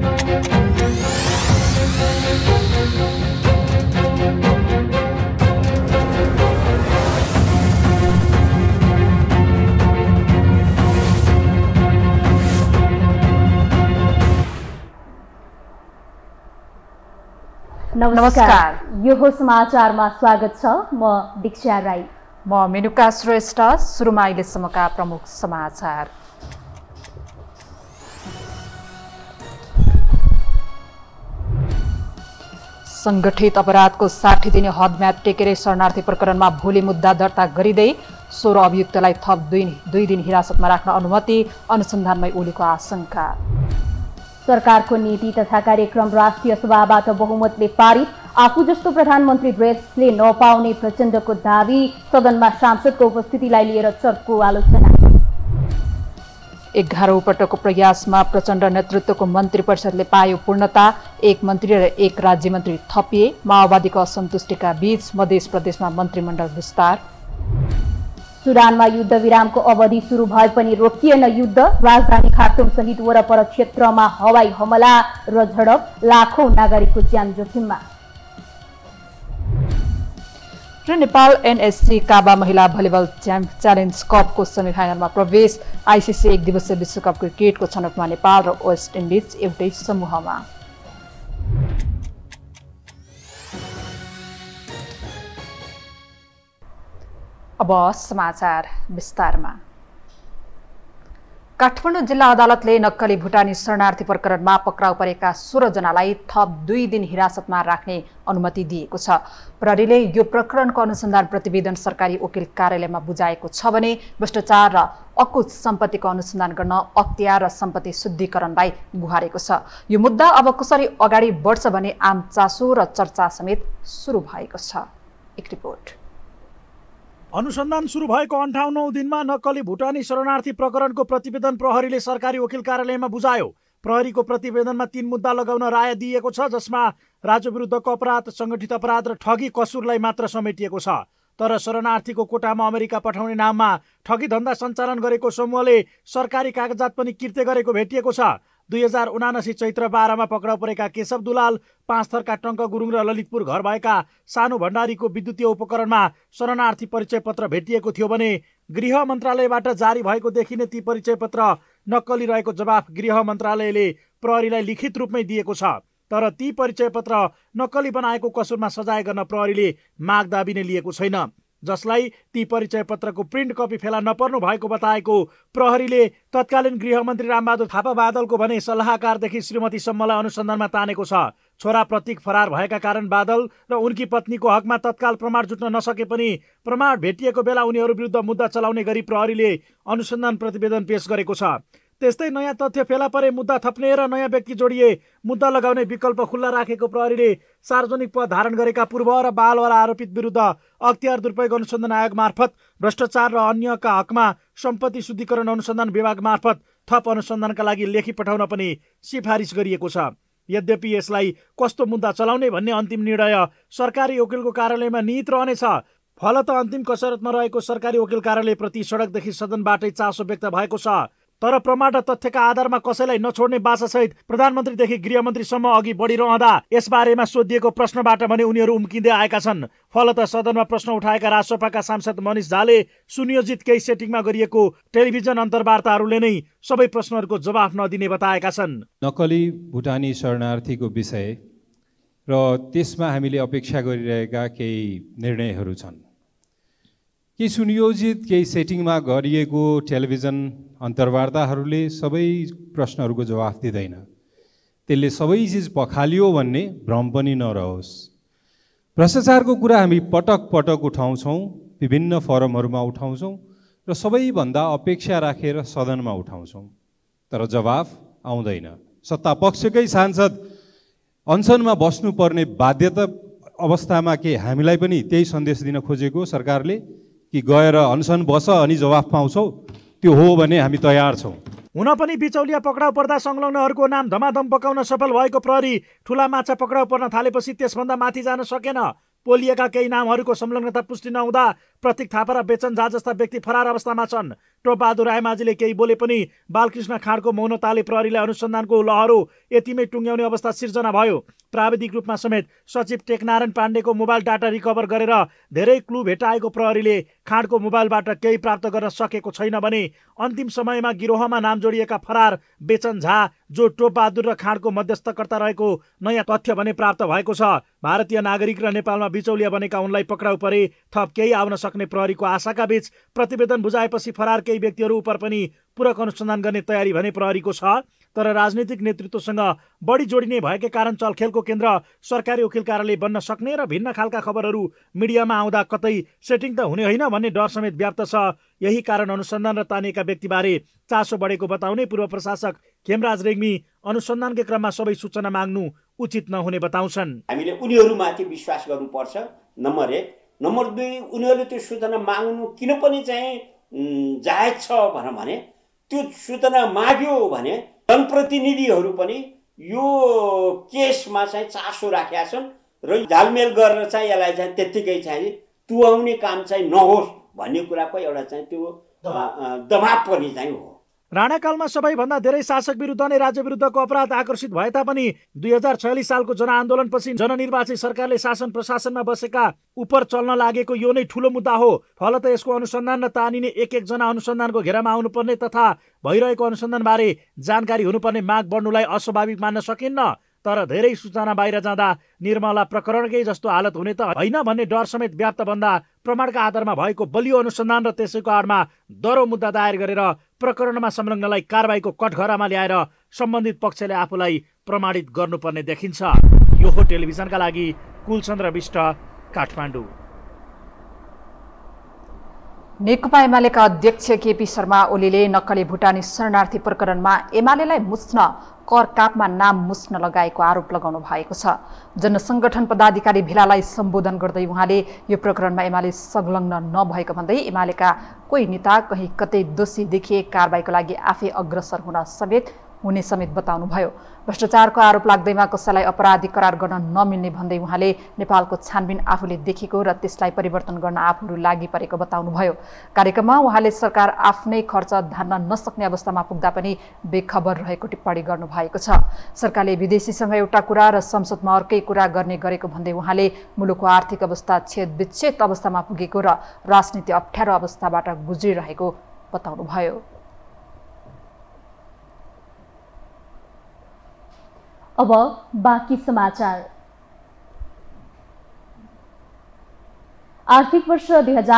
नमस्कार, यो हो समाचारमा स्वागत छ। म दीक्षा राई। म मेनुका श्रेष्ठ। सुरुमा अहिलेसम्मका प्रमुख समाचार। संगठित अपराधको 60 दिने हदम्याद टेकेर शरणार्थी प्रकरणमा भोलि मुद्दा दर्ता गरिँदै 16 अभियुक्तलाई थप 2 दिन हिरासतमा राख्न अनुमति, अनुसन्धानमै ओलीको आशंका। सरकारको नीति तथा कार्यक्रम राष्ट्रिय सभाबाट बहुमतले पारित, आफू जस्तो प्रधानमन्त्री देशले नपाउने प्रचण्डको दावी, सदनमा सांसदको उपस्थितिलाई लिएर चर्को आलोचना। 11औं पटकको प्रयासमा प्रचण्ड नेतृत्वको मन्त्री परिषदले पायो पूर्णता, 1 मन्त्री र 1 राज्यमन्त्री थपिए। माओवादीको असन्तुष्टिका बीच मध्य प्रदेशमा मन्त्रीमण्डल विस्तार। सुडानमा युद्ध विरामको अवधि सुरु भए पनि रोकिएन युद्ध, राजधानी खार्तुम सहित वरपर क्षेत्रमा हवाई हमला र झडप, लाखौं नागरिकको ज्यान जोखिममा। र नेपाल एनएससी काबा महिला भलिबल च्यालेन्ज कपको सेमिफाइनलमा प्रवेश। आइसिसी 1 दिवसीय विश्वकप क्रिकेटको छनौटमा नेपाल र वेस्ट इन्डिज एउटै समूहमा। अब समाचार विस्तारमा। काठमाडौँ जिल्ला अदालतले नक्कली भुटानी शरणार्थी प्रकरणमा पक्राउ परेका 16 जनालाई थप 2 दिन हिरासतमा राख्ने अनुमति दिएको छ। प्रहरीले यो प्रकरणको अनुसन्धान प्रतिवेदन सरकारी वकिल कार्यालयमा बुझाएको छ भने भ्रष्टाचार र अकुत सम्पत्तिको अनुसन्धान गर्न अख्तियार र सम्पत्ति शुद्धिकरणलाई गुहारेको छ। यो मुद्दा अब कसरी अगाडि बढ्छ भने आम चासो र चर्चा समेत सुरु भएको छ। एक रिपोर्ट। अनुसन्धान सुरु भएको 58औं दिनमा नक्कली भुटानी शरणार्थी प्रकरणको प्रतिवेदन प्रहरीले सरकारी वकिल कार्यालयमा बुझायो। प्रहरीको प्रतिवेदनमा 3 मुद्दा लगाउन राय दिएको छ, जसमा राज्य विरुद्धको अपराध, संगठित अपराध र ठगी कसुरलाई मात्र समेटिएको छ। तर शरणार्थीको कोटामा अमेरिका पठाउने नाममा ठगी धन्दा सञ्चालन गरेको समूहले सरकारी कागजात पनि किर्ते गरेको भेटिएको छ। 2079 चैत्र 12मा पक्राउ परेका केशव दुलाल, 5 थरका टङ्क गुरुङ र ललितपुर घर भएका सानु भण्डारीको विद्युतीय उपकरणमा शरणार्थी परिचय पत्र भेटिएको थियो भने गृह मन्त्रालयबाट जारी भएको देखिने ती परिचय पत्र नक्कली रहेको जवाफ गृह मन्त्रालयले प्रहरीलाई लिखित रूपमै दिएको छ। तर ती परिचय पत्र नक्कली बनाएको कसुरमा सजाय गर्न प्रहरीले माग दाबी नै लिएको छैन, जसलाई ती परिचय पत्रको प्रिन्ट कपी फेला नपर्नु भएको बताएको प्रहरीले तत्कालीन गृहमन्त्री रामबहादुर थापा बादलको भने सल्लाहकारदेखि श्रीमतीसम्मलाई अनुसन्धानमा तानेको छ। छोरा प्रतीक फरार भएका कारण बादल र उनकी पत्नीको हकमा तत्काल प्रमाण जुट्न नसके पनि प्रमाण भेटिएको बेला उनीहरू विरुद्ध मुद्दा चलाउने गरी प्रहरीले अनुसन्धान प्रतिवेदन पेश गरेको छ। त्यस्तै नयाँ तथ्य फेला परे मुद्दा थप्ने र नयाँ व्यक्ति जोडिए मुद्दा लगाउने विकल्प खुल्ला राखेको प्रहरीले सार्वजनिक पद धारण गरेका पूर्व र बालवाला आरोपित विरुद्ध अख्तियार दुरुपयोग अनुसन्धान आयोग मार्फत, भ्रष्टाचार र अन्यका हकमा सम्पत्ति शुद्धिकरण अनुसन्धान विभाग मार्फत थप अनुसन्धानका लागि लेखी पठाउन पनि सिफारिस गरिएको छ। यद्यपि यसलाई कस्तो मुद्दा चलाउने भन्ने अन्तिम निर्णय सरकारी वकिलको कार्यालयमा निहित रहनेछ। फलत अन्तिम कसरतमा रहेको सरकारी वकिल कार्यालयप्रति सडकदेखि सदनबाटै चासो व्यक्त भएको छ। तर प्रमाण र तथ्यका आधारमा कसैलाई नछोड्ने बाचासहित प्रधानमन्त्रीदेखि गृहमन्त्रीसम्म अघि बढिरहँदा यसबारेमा सोधिएको प्रश्नबाट भने उनीहरू उम्किँदै आएका छन्। फलत सदनमा प्रश्न उठाएका राजसभाका सांसद मनिष झाले सुनियोजित केही सेटिङमा गरिएको टेलिभिजन अन्तर्वार्ताहरूले नै सबै प्रश्नहरूको जवाफ नदिने बताएका छन्। नक्कली भुटानी शरणार्थीको विषय र त्यसमा हामीले अपेक्षा गरिरहेका केही निर्णयहरू छन्। केही सुनियोजित केही सेटिङमा गरिएको टेलिभिजन अन्तर्वार्ताहरूले सबै प्रश्नहरूको जवाफ दिँदैन। त्यसले सबै चिज पखालियो भन्ने भ्रम पनि नरहोस्। भ्रष्टाचारको कुरा हामी पटक पटक उठाउँछौँ, विभिन्न फोरमहरूमा उठाउँछौँ र सबैभन्दा अपेक्षा राखेर सदनमा उठाउँछौँ, तर जवाफ आउँदैन। सत्तापक्षकै सांसद अनसनमा बस्नुपर्ने बाध्यता अवस्थामा के हामीलाई पनि त्यही सन्देश दिन खोजेको सरकारले कि गएर अनसन बस अनि जवाफ पाउँछौ? त्यो हो भने हामी तयार छौँ। हुन पनि बिचौलिया पक्राउ पर्दा संलग्नहरूको नाम धमाधम पकाउन सफल भएको प्रहरी ठुला माछा पक्राउ पर्न थालेपछि त्यसभन्दा माथि जान सकेन। पोलिएका केही नामहरूको संलग्नता पुष्टि नहुँदा प्रतीक थापा र बेचन झा जस्ता व्यक्ति फरार अवस्थामा छन्। टोपबहादुर रायमाझीले केही बोले पनि बालकृष्ण खाँडको मौनताले प्रहरीलाई अनुसन्धानको लहरो यतिमै टुङ्ग्याउने अवस्था सिर्जना भयो। प्राविधिक रूपमा समेत सचिव टेकनारायण पाण्डेको मोबाइल डाटा रिकभर गरेर धेरै क्लू भेटाएको प्रहरीले खाँडको मोबाइलबाट केही प्राप्त गर्न सकेको छैन भने अन्तिम समयमा गिरोहमा नाम जोडिएका फरार बेचन झा जो टोपबहादुर र खाँडको मध्यस्थकर्ता रहेको नयाँ तथ्य भने प्राप्त भएको छ। भारतीय नागरिक र नेपालमा बिचौलिया बनेका उनलाई पक्राउ परे थप केही आउन सक्ने प्रहरीको आशाका बीच प्रतिवेदन बुझाएपछि फरार केही व्यक्तिहरू उप पनि पूरक अनुसन्धान गर्ने तयारी भने प्रहरीको छ। तर राजनीतिक नेतृत्वसँग बढी जोडिने भएकै कारण चलखेलको केन्द्र सरकारी वकिल कार्यालय बन्न सक्ने र भिन्न खालका खबरहरू मिडियामा आउँदा कतै सेटिङ त हुने होइन भन्ने डर समेत व्याप्त छ। यही कारण अनुसन्धान र तानिएका व्यक्तिबारे चासो बढेको बताउने पूर्व प्रशासक खेमराज रेग्मी अनुसन्धानकै क्रममा सबै सूचना माग्नु उचित नहुने बताउँछन्। हामीले उनीहरूमाथि विश्वास गर्नुपर्छ, नम्बर 1। नम्बर 2, उनीहरूले त्यो सूचना माग्नु किन पनि चाहिँ जायज छ भने त्यो सूचना माग्यो भने जनप्रतिनिधिहरू पनि यो केसमा चाहिँ चासो राखेका छन् र झालमेल गरेर चाहिँ यसलाई चाहिँ त्यत्तिकै चाहिँ तुहाउने काम चाहिँ नहोस् भन्ने कुराको एउटा चाहिँ त्यो दबाब पनि चाहिँ हो। राणाकालमा सबैभन्दा धेरै शासक विरुद्ध नै राज्य विरुद्धको अपराध आकर्षित भए तापनि 2046 सालको जनआन्दोलनपछि जननिर्वाचित सरकारले शासन प्रशासनमा बसेका उपर चल्न लागेको यो नै ठूलो मुद्दा हो। फलत यसको अनुसन्धान र तानिने एक जना अनुसन्धानको घेरामा आउनुपर्ने तथा भइरहेको अनुसन्धानबारे जानकारी हुनुपर्ने माग बढ्नुलाई अस्वाभाविक मान्न सकिन्न। तर धेरै सूचना बाहिर जाँदा निर्मला प्रकरणकै जस्तो हालत हुने त होइन भन्ने डर समेत व्याप्त भन्दा प्रमाणका आधारमा भएको बलियो अनुसन्धान र त्यसैको आडमा दरो मुद्दा दायर गरेर प्रकरणमा संलग्नलाई कारबाहीको कठघरामा ल्याएर सम्बन्धित पक्षले आफूलाई प्रमाणित गर्नुपर्ने देखिन्छ। यो हो टेलिभिजनका लागि कुलचन्द्र विष्ट, काठमाडौँ। नेकपा एमालेका अध्यक्ष केपी शर्मा ओलीले नक्कली भुटानी शरणार्थी प्रकरणमा एमालेलाई मुस्न कर कापमा नाम मुस्न लगाएको आरोप लगाउनु भएको छ। जनसङ्गठन पदाधिकारी भेलालाई सम्बोधन गर्दै उहाँले यो प्रकरणमा एमाले संलग्न नभएको भन्दै एमालेका कोही नेता कहीँ कतै दोषी देखिए कारबाहीको लागि आफै अग्रसर हुने समेत बताउनुभयो। भ्रष्टाचारको आरोप लाग्दैमा कसैलाई अपराधी करार गर्न नमिल्ने भन्दै उहाँले नेपालको छानबिन आफूले देखेको र त्यसलाई परिवर्तन गर्न आफूहरू लागि परेको बताउनुभयो। कार्यक्रममा उहाँले सरकार आफ्नै खर्च धान्न नसक्ने अवस्थामा पुग्दा पनि बेखबर रहेको टिप्पणी गर्नुभएको छ। सरकारले विदेशीसँग एउटा कुरा र संसदमा अर्कै कुरा गर्ने गरेको भन्दै उहाँले मुलुकको आर्थिक अवस्था छेदविच्छेद अवस्थामा पुगेको र राजनीति अप्ठ्यारो अवस्थाबाट गुज्रिरहेको बताउनुभयो। अब बाँकी समाचार। आर्थिक वर्ष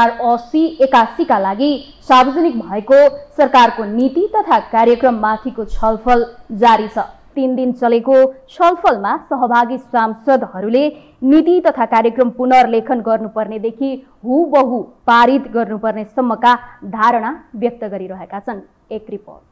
2080-81 का लागि सार्वजनिक भएको सरकारको नीति तथा कार्यक्रममाथिको छलफल जारी छ। 3 दिन चलेको छलफलमा सहभागी सांसदहरूले नीति तथा कार्यक्रम पुनर्लेखन गर्नुपर्नेदेखि हुबहु पारित गर्नुपर्ने सम्मका धारणा व्यक्त गरिरहेका छन्। एक रिपोर्ट।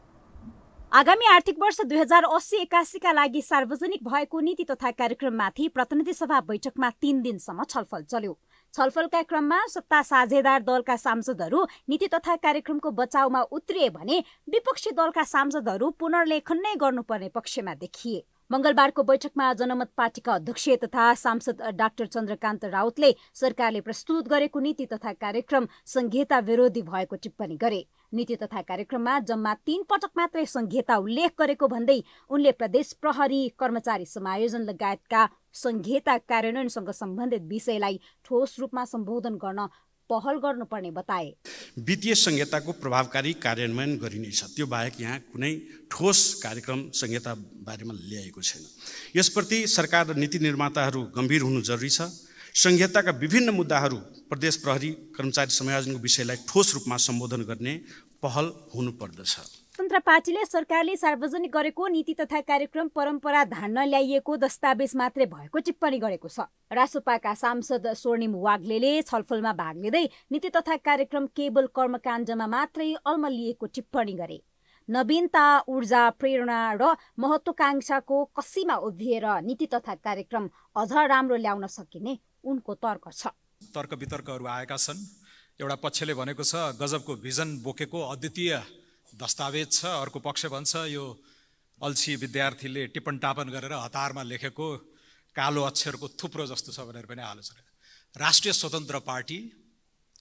आगामी आर्थिक वर्ष 2080-81 का लागि सार्वजनिक भएको नीति तथा कार्यक्रममाथि प्रतिनिधि सभा बैठकमा 3 दिनसम्म छलफल चल्यो। छलफलका क्रममा सत्ता साझेदार दलका सांसदहरू नीति तथा कार्यक्रमको बचाउमा उत्रिए भने विपक्षी दलका सांसदहरू पुनर्लेखन नै गर्नुपर्ने पक्षमा देखिए। मंगलबारको बैठकमा जनमत पार्टीका अध्यक्ष तथा सांसद डाक्टर चन्द्रकान्त राउतले सरकारले प्रस्तुत गरेको नीति तथा कार्यक्रम संहिता विरोधी भएको टिप्पणी गरे। नीति तथा कार्यक्रममा जम्मा 3 पटक मात्रै संहिता उल्लेख गरेको भन्दै उनले प्रदेश प्रहरी कर्मचारी समायोजन लगायतका संहिता कार्यान्वयनसँग सम्बन्धित विषयलाई ठोस रूपमा सम्बोधन गर्न पहल गर्नुपर्ने बताए। वित्तीय संहिताको प्रभावकारी कार्यान्वयन गरिनेछ, त्यो बाहेक यहाँ कुनै ठोस कार्यक्रम संहिता बारेमा ल्याएको छैन। यसप्रति सरकार र नीति निर्माताहरू गम्भीर हुनु जरुरी छ। संहिताका विभिन्न मुद्दाहरू प्रदेश प्रहरी कर्मचारी समायोजनको विषयलाई ठोस रूपमा सम्बोधन गर्ने पहल हुनुपर्दछ। स्वतन्त्र पार्टीले सरकारले सार्वजनिक गरेको नीति तथा कार्यक्रम परम्परा धान्न ल्याइएको दस्तावेज मात्रै भएको टिप्पणी गरेको छ। रासोपाका सांसद स्वर्णिम वाग्लेले छलफलमा भाग लिँदै नीति तथा कार्यक्रम केवल कर्मकाण्डमा मात्रै अल्मलिएको टिप्पणी गरे। नवीनता, ऊर्जा, प्रेरणा र महत्वाकांक्षाको कसीमा उभिएर नीति तथा कार्यक्रम अझ राम्रो ल्याउन सकिने उनको तर्क छ। तर्क वितर्कहरू आएका छन्। एउटा पक्षले भनेको छ गजबको भिजन बोकेको अद्वितीय दस्तावेज छ, अर्को पक्ष भन्छ यो अल्छी विद्यार्थीले टिप्पण टापन गरेर हतारमा लेखेको कालो अक्षरको थुप्रो जस्तो छ भनेर पनि आलोचना। राष्ट्रिय स्वतन्त्र पार्टी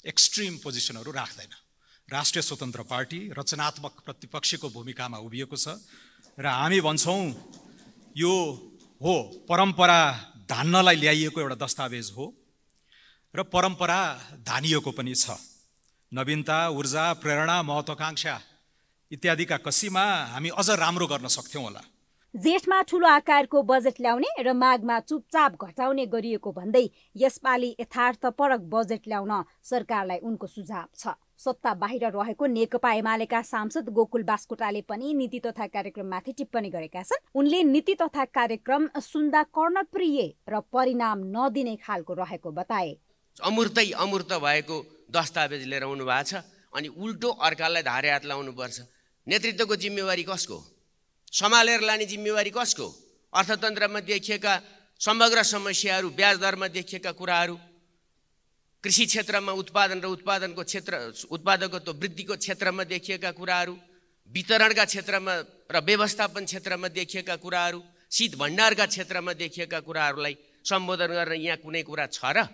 एक्सट्रिम पोजिसनहरू राख्दैन। राष्ट्रिय स्वतन्त्र पार्टी रचनात्मक प्रतिपक्षको भूमिकामा उभिएको छ र हामी भन्छौँ यो हो परम्परा धान्नलाई ल्याइएको एउटा दस्तावेज हो र परम्परा धानिएको पनि छ। नवीनता, ऊर्जा, प्रेरणा, महत्वाकांक्षा इत्यादिका कसीमा हामी अझ राम्रो गर्न सक्थ्यौँ होला। जेठमा ठूलो आकारको बजेट ल्याउने र माघमा चुपचाप घटाउने गरिएको भन्दै यसपालि यथार्थपरक बजेट ल्याउन सरकारलाई उनको सुझाव छ। सत्ता बाहिर रहेको नेकपा एमालेका सांसद गोकुल बास्कोटाले पनि नीति तथा कार्यक्रममाथि टिप्पणी गरेका छन्। उनले नीति तथा कार्यक्रम सुन्दा कर्णप्रिय र परिणाम नदिने खालको रहेको बताए। अमूर्त भएको दस्तावेज लिएर आउनु भएको छ अनि उल्टो अर्कालाई धारे हात लाउनुपर्छ। नेतृत्वको जिम्मेवारी कसको? सम्हालेर लाने जिम्मेवारी कसको? अर्थतन्त्रमा देखिएका समग्र समस्याहरू, ब्याज दरमा देखिएका कुराहरू, कृषि क्षेत्रमा उत्पादन र उत्पादकत्व वृद्धिको क्षेत्रमा देखिएका कुराहरू, वितरणका क्षेत्रमा र व्यवस्थापन क्षेत्रमा देखिएका कुराहरू, शीत भण्डारका क्षेत्रमा देखिएका कुराहरूलाई सम्बोधन गर्न यहाँ कुनै कुरा छ र?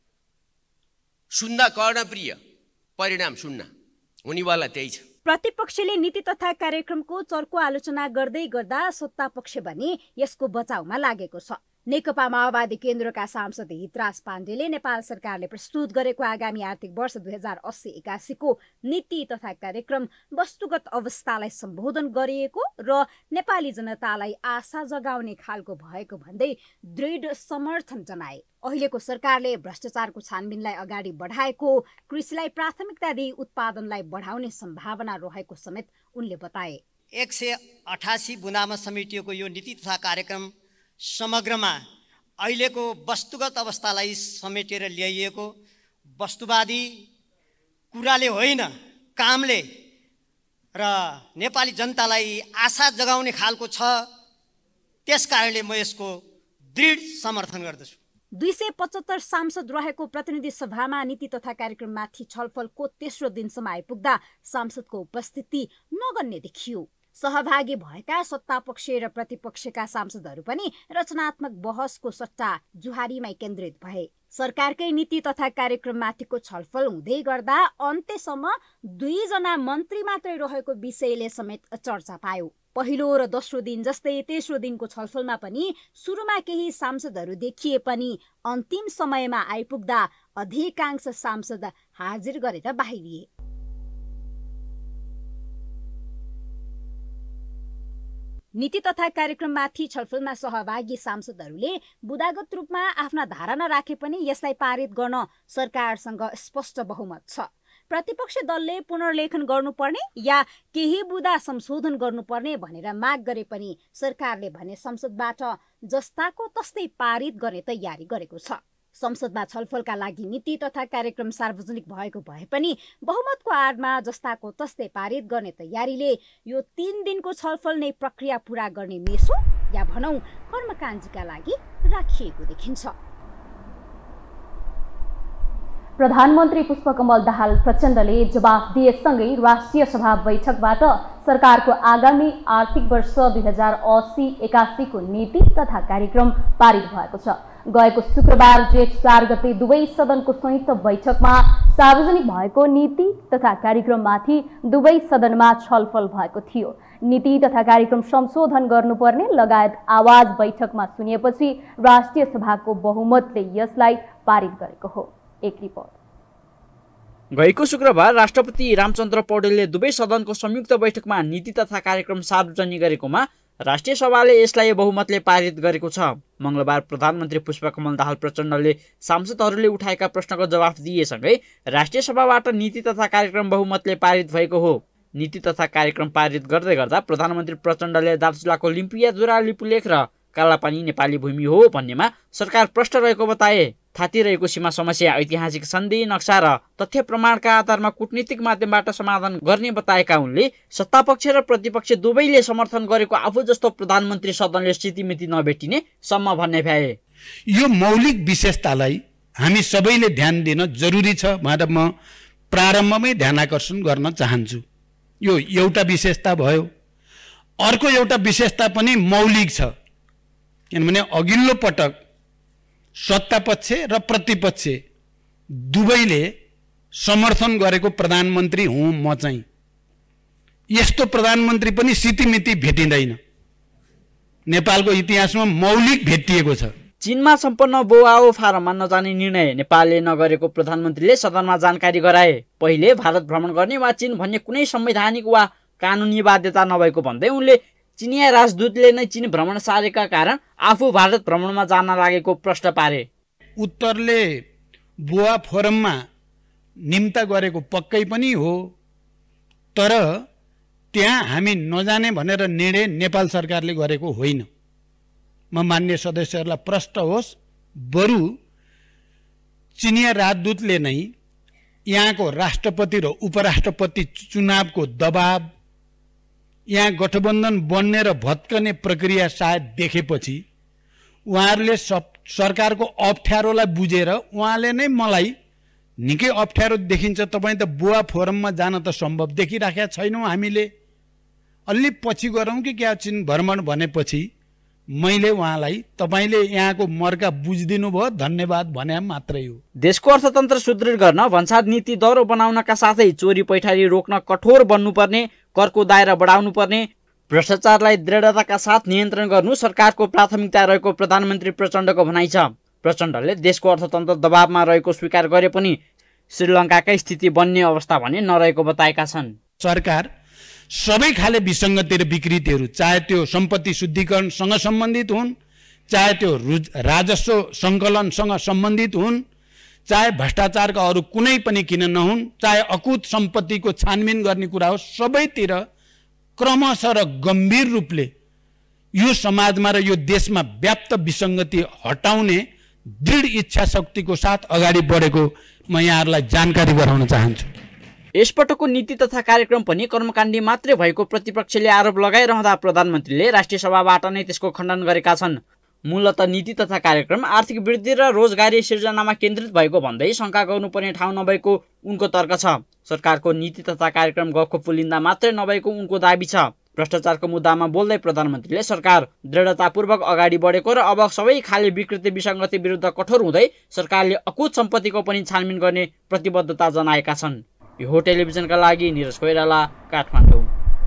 सुन्दा कर्णप्रिय, परिणाम सुन्न हुनेवाला त्यही छ। प्रतिपक्षले नीति तथा कार्यक्रमको चर्को आलोचना गर्दै गर्दा सत्तापक्ष भने यसको बचाउमा लागेको छ। नेकपा माओवादी केन्द्रका सांसद हितराज पाण्डेले नेपाल सरकारले प्रस्तुत गरेको आगामी आर्थिक वर्ष 2080-81 को नीति तथा कार्यक्रम वस्तुगत अवस्थालाई सम्बोधन गरिएको र नेपाली जनतालाई आशा जगाउने खालको भएको भन्दै दृढ समर्थन जनाए। अहिलेको सरकारले भ्रष्टाचारको छानबिनलाई अगाडि बढाएको, कृषिलाई प्राथमिकता दिई उत्पादनलाई बढाउने सम्भावना रहेको समेत उनले बताए। 188 बुँदामा समेटिएको यो नीति तथा कार्यक्रम समग्रमा अहिलेको वस्तुगत अवस्थालाई समेटेर ल्याइएको वस्तुवादी कुराले होइन, कामले र नेपाली जनतालाई आशा जगाउने खालको छ। त्यसकारणले म यसको दृढ समर्थन गर्दछु। 275 सांसद रहेको प्रतिनिधि सभामा नीति तथा कार्यक्रममाथि छलफलको तेस्रो दिनसम्म आइपुग्दा सांसदको उपस्थिति नगन्य देखियो। सहभागी भएका सत्तापक्ष र प्रतिपक्षका सांसदहरू पनि रचनात्मक बहसको सट्टा जुहारीमै केन्द्रित भए। सरकारकै नीति तथा कार्यक्रममाथिको छलफल हुँदै गर्दा अन्त्यसम्म 2 जना मन्त्री मात्रै रहेको विषयले समेत चर्चा पायो। पहिलो र दोस्रो दिन जस्तै तेस्रो दिनको छलफलमा पनि सुरुमा केही सांसदहरू देखिए पनि अन्तिम समयमा आइपुग्दा अधिकांश सांसद हाजिर गरेर बाहिरिए। नीति तथा कार्यक्रममाथि छलफलमा सहभागी सांसदहरूले बुदागत रूपमा आफ्ना धारणा राखे पनि यसलाई पारित गर्न सरकारसँग स्पष्ट बहुमत छ। प्रतिपक्ष दलले पुनर्लेखन गर्नुपर्ने या केही बुदा संशोधन गर्नुपर्ने भनेर माग गरे पनि सरकारले भने संसदबाट जस्ताको तस्तै पारित गर्ने तयारी गरेको छ। संसदमा छलफलका लागि नीति तथा कार्यक्रम सार्वजनिक भएको भए पनि बहुमतको आडमा जस्ताको तस्तै पारित गर्ने तयारीले यो 3 दिनको छलफल नै प्रक्रिया पूरा गर्ने मेसो या भनौं कर्मकाण्डका लागि राखिएको देखिन्छ। प्रधानमन्त्री पुष्पकमल दाहाल प्रचण्डले जवाफ दिएसँगै राष्ट्रिय सभा बैठकबाट सरकारको आगामी आर्थिक वर्ष 2080-81 को नीति तथा कार्यक्रम पारित भएको छ। गएको शुक्रबार जेठ 4 गते दुवै सदनको संयुक्त बैठकमा सार्वजनिक भएको नीति तथा कार्यक्रममाथि दुवै सदनमा छलफल भएको थियो। नीति तथा कार्यक्रम संशोधन गर्नुपर्ने लगायत आवाज बैठकमा सुनिएपछि राष्ट्रिय सभाको बहुमतले यसलाई पारित गरेको हो। एक रिपोर्ट। गएको शुक्रबार राष्ट्रपति रामचन्द्र पौडेलले दुवै सदनको संयुक्त बैठकमा नीति तथा कार्यक्रम सार्वजनिक गरेकोमा राष्ट्रिय सभाले यसलाई बहुमतले पारित गरेको छ। मंगलबार प्रधानमन्त्री पुष्पकमल दाहाल प्रचण्डले सांसदहरूले उठाएका प्रश्नको जवाफ दिएसँगै राष्ट्रिय सभाबाट नीति तथा कार्यक्रम बहुमतले पारित भएको हो। नीति तथा कार्यक्रम पारित गर्दै गर्दा प्रधानमन्त्री प्रचण्डले दार्चुलाको लिम्पियाजुरा लिपुलेख र कालापानी नेपाली भूमि हो भन्नेमा सरकार प्रष्ट रहेको बताए। थातिरहेको सीमा समस्या ऐतिहासिक सन्धि नक्सा र तथ्य प्रमाणका आधारमा कूटनीतिक माध्यमबाट समाधान गर्ने बताएका उनले सत्तापक्ष र प्रतिपक्ष दुवैले समर्थन गरेको आफू जस्तो प्रधानमन्त्री सदनले स्थितिमिति नभेटिने सम्म भन्ने भए। यो मौलिक विशेषतालाई हामी सबैले ध्यान दिन जरुरी छ भनेर म प्रारम्भमै ध्यान आकर्षण गर्न चाहन्छु। यो एउटा विशेषता भयो। अर्को एउटा विशेषता पनि मौलिक छ, किनभने अघिल्लो पटक सत्तापक्ष र प्रतिपक्ष दुवैले समर्थन गरेको प्रधानमन्त्री हुँ म चाहिँ। यस्तो प्रधानमन्त्री पनि सितिमिति भेटिँदैन। नेपालको इतिहासमा मौलिक भेटिएको छ। चीनमा सम्पन्न बोआओ फारममा नजाने निर्णय नेपालले नगरेको प्रधानमन्त्रीले सदनमा जानकारी गराए। पहिले भारत भ्रमण गर्ने वा चीन भन्ने कुनै संवैधानिक वा कानुनी बाध्यता नभएको भन्दै उनले चिनिया राजदूतले नै चीन भ्रमण सारेका कारण आफू भारत भ्रमणमा जान लागेको प्रश्न पारे। उत्तरले बोआ फोरममा निम्ता गरेको पक्कै पनि हो, तर त्यहाँ हामी नजाने भनेर निर्णय नेपाल सरकारले गरेको होइन। म मान्य सदस्यहरूलाई प्रश्न होस्, बरु चिनिया राजदूतले नै यहाँको राष्ट्रपति र उपराष्ट्रपति चुनावको दबाब, यहाँ गठबन्धन बन्ने र भत्कने प्रक्रिया सायद देखेपछि उहाँहरूले सरकारको अप्ठ्यारोलाई बुझेर उहाँले नै मलाई निकै अप्ठ्यारो देखिन्छ, तपाईँ त बुवा फोरममा जान त सम्भव देखिराखेका छैनौँ, हामीले अलि पछि गरौँ कि क्या चीन भ्रमण भनेपछि मैले उहाँलाई तपाईँले यहाँको मर्का बुझिदिनु भयो, धन्यवाद भने मात्रै हो। देशको अर्थतन्त्र सुदृढ गर्न भन्सार नीति दह्रो बनाउनका साथै चोरी पैठारी रोक्न कठोर बन्नुपर्ने, करको दायरा बढाउनुपर्ने, भ्रष्टाचारलाई दृढताका साथ नियन्त्रण गर्नु सरकारको प्राथमिकता रहेको प्रधानमन्त्री प्रचण्डको भनाइ छ। प्रचण्डले देशको अर्थतन्त्र दबावमा रहेको स्वीकार गरे पनि श्रीलङ्काकै स्थिति बन्ने अवस्था भने नरहेको बताएका छन्। सरकार सबै खाले विसङ्गति र विकृतिहरू, चाहे त्यो सम्पत्ति शुद्धिकरणसँग सम्बन्धित हुन्, चाहे त्यो राजस्व सङ्कलनसँग सम्बन्धित हुन्, चाहे भ्रष्टाचारका अरू कुनै पनि किन नहुन्, चाहे अकुत सम्पत्तिको छानबिन गर्ने कुरा हो, सबैतिर क्रमशः र गम्भीर रूपले यो समाजमा र यो देशमा व्याप्त विसङ्गति हटाउने दृढ इच्छा शक्तिको साथ अगाडि बढेको म यहाँहरूलाई जानकारी गराउन चाहन्छु। यसपटकको नीति तथा कार्यक्रम पनि कर्मकाण्डी मात्रै भएको प्रतिपक्षले आरोप लगाइरहँदा प्रधानमन्त्रीले राष्ट्रिय सभाबाट नै त्यसको खण्डन गरेका छन्। मूलत नीति तथा कार्यक्रम आर्थिक वृद्धि र रोजगारी सिर्जनामा केन्द्रित भएको भन्दै शङ्का गर्नुपर्ने ठाउँ नभएको उनको तर्क छ। सरकारको नीति तथा कार्यक्रम गफको पुलिन्दा मात्रै नभएको उनको दाबी छ। भ्रष्टाचारको मुद्दामा बोल्दै प्रधानमन्त्रीले सरकार दृढतापूर्वक अगाडि बढेको र अब सबै खाले विकृति विसङ्गति विरुद्ध कठोर हुँदै सरकारले अकुत सम्पत्तिको पनि छानबिन गर्ने प्रतिबद्धता जनाएका छन्। यो हो टेलिभिजनका लागि निरज कोइराला, काठमाडौँ।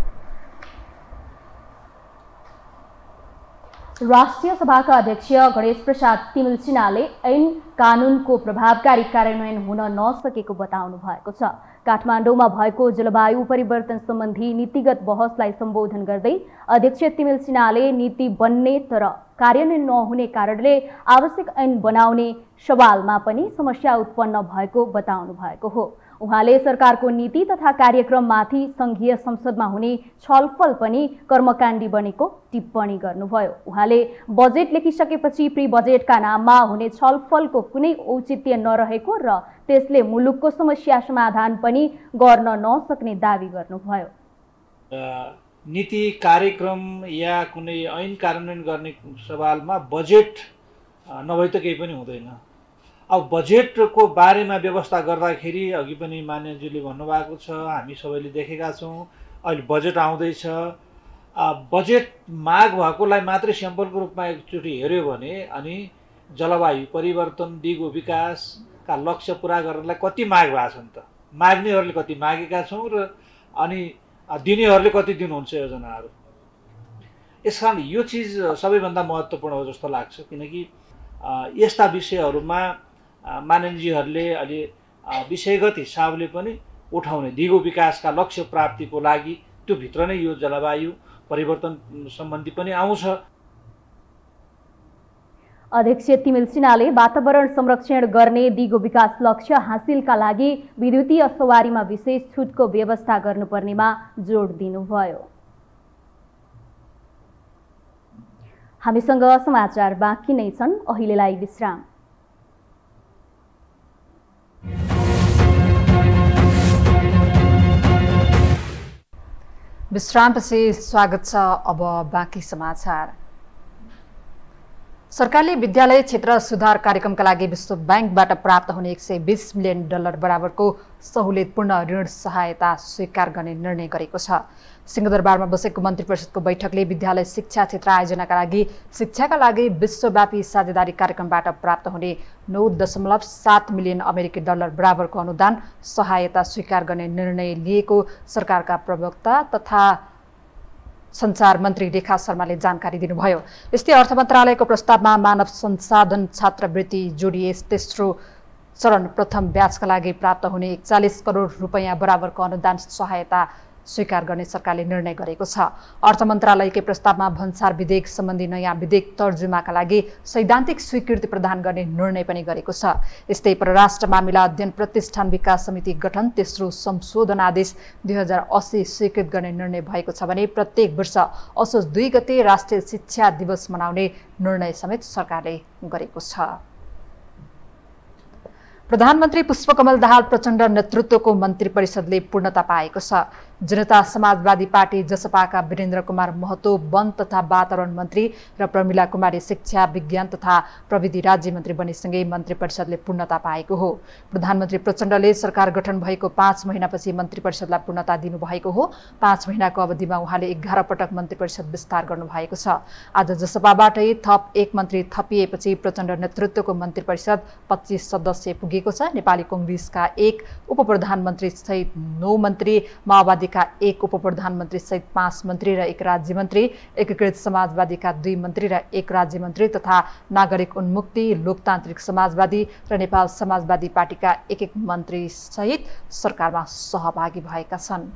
राष्ट्रिय सभाका अध्यक्ष गणेश प्रसाद तिमिल सिन्हाले ऐन कानुनको प्रभावकारी कार्यान्वयन हुन नसकेको बताउनु भएको छ। काठमाडौँमा भएको जलवायु परिवर्तन सम्बन्धी नीतिगत बहसलाई सम्बोधन गर्दै अध्यक्ष तिमिल सिन्हाले नीति बन्ने तर कार्यान्वयन नहुने कारणले आवश्यक ऐन बनाउने सवालमा पनि समस्या उत्पन्न भएको बताउनु भएको हो। उहाँले सरकारको नीति तथा कार्यक्रममाथि संघीय संसदमा हुने छलफल पनि कर्मकाण्डी बनेको टिप्पणी गर्नुभयो। उहाँले बजेट लेखिसकेपछि प्री बजेटका नाममा हुने छलफलको कुनै औचित्य नरहेको र त्यसले मुलुकको समस्या समाधान पनि गर्न नसक्ने दावी गर्नुभयो। नीति कार्यक्रम या कुनै ऐन कार्यान्वयन गर्ने सवालमा बजेट नभए त केही पनि हुँदैन। अब बजेटको बारेमा व्यवस्था गर्दाखेरि अघि पनि मान्यज्यूले भन्नुभएको छ, हामी सबैले देखेका छौँ अहिले बजेट आउँदैछ। बजेट माग भएकोलाई मात्रै स्याम्पलको रूपमा एकचोटि हेऱ्यो भने अनि जलवायु परिवर्तन दिगो विकासका लक्ष्य पुरा गर्नलाई कति माग भएको छ नि त, माग्नेहरूले कति मागेका छौँ र अनि दिनेहरूले कति दिनुहुन्छ योजनाहरू। यसकारण यो चिज सबैभन्दा महत्त्वपूर्ण हो जस्तो लाग्छ, किनकि यस्ता विषयहरूमा माननीयजीहरूले अहिले विषयगत हिसाबले पनि उठाउने दिगो विकासका लक्ष्य प्राप्तिको लागि त्यो भित्र नै यो जलवायु परिवर्तन सम्बन्धी पनि आउँछ। अध्यक्ष तिमिल सिन्हाले वातावरण संरक्षण गर्ने दिगो विकास लक्ष्य हासिलका लागि विद्युतीय सवारीमा विशेष छुटको व्यवस्था गर्नुपर्नेमा जोड दिनुभयो। हामीसँग समाचार बाँकी नै छन्, अहिलेलाई विश्राम। विश्रामपछि स्वागत छ। अब बाँकी समाचार। सरकारले विद्यालय क्षेत्र सुधार कार्यक्रमका लागि विश्व ब्याङ्कबाट प्राप्त हुने $120 मिलियन बराबरको सहुलियतपूर्ण ऋण सहायता स्वीकार गर्ने निर्णय गरेको छ। सिंहदरबारमा बसेको मन्त्री परिषदको बैठकले विद्यालय शिक्षा क्षेत्र आयोजनाका लागि शिक्षाका लागि विश्वव्यापी साझेदारी कार्यक्रमबाट प्राप्त हुने $9.7 मिलियन बराबरको अनुदान सहायता स्वीकार गर्ने निर्णय लिएको सरकारका प्रवक्ता तथा सञ्चार मन्त्री रेखा शर्माले जानकारी दिनुभयो। यस्तै अर्थ मन्त्रालयको प्रस्तावमा मानव संसाधन छात्रवृत्ति जोडिए तेस्रो चरण प्रथम ब्याचका लागि प्राप्त हुने 41 करोड रुपैयाँ बराबरको अनुदान सहायता स्वीकार गर्ने सरकारले निर्णय गरेको छ। अर्थ मन्त्रालयकै प्रस्तावमा भन्सार विधेयक सम्बन्धी नयाँ विधेयक तर्जुमाका लागि सैद्धान्तिक स्वीकृति प्रदान गर्ने निर्णय पनि गरेको छ। यस्तै परराष्ट्र मामिला अध्ययन प्रतिष्ठान विकास समिति गठन तेस्रो संशोधन आदेश 2080 स्वीकृत गर्ने निर्णय भएको छ भने प्रत्येक वर्ष असोज 2 गते राष्ट्रिय शिक्षा दिवस मनाउने निर्णय समेत सरकारले गरेको छ। प्रधानमन्त्री पुष्पकमल दाहाल प्रचण्ड नेतृत्वको मन्त्री परिषदले पूर्णता पाएको छ। जनता समाजवादी पार्टी जसपाका वीरेन्द्र कुमार महतो वन तथा वातावरण मन्त्री र प्रमिला कुमारी शिक्षा विज्ञान तथा प्रविधि राज्य मन्त्री बनेसँगै मन्त्री परिषदले पूर्णता पाएको हो। प्रधानमन्त्री प्रचण्डले सरकार गठन भएको 5 महिनापछि मन्त्री परिषदलाई पूर्णता दिनुभएको हो। 5 महिनाको अवधिमा उहाँले 11 पटक मन्त्री परिषद विस्तार गर्नुभएको छ। आज जसपाबाटै थप 1 मन्त्री थपिएपछि प्रचण्ड नेतृत्वको मन्त्री परिषद 25 सदस्य पुगेको छ। नेपाली कांग्रेसका 1 उपप्रधानमन्त्री सहित 9 मन्त्री, माओवादीका 1 उपप्रधानमन्त्री सहित 5 मन्त्री र 1 राज्य मन्त्री, एकीकृत समाजवादीका 2 मन्त्री र 1 राज्य मन्त्री तथा नागरिक उन्मुक्ति, लोकतान्त्रिक समाजवादी र नेपाल समाजवादी पार्टीका 1 मन्त्री सहित सरकारमा सहभागी भएका छन्।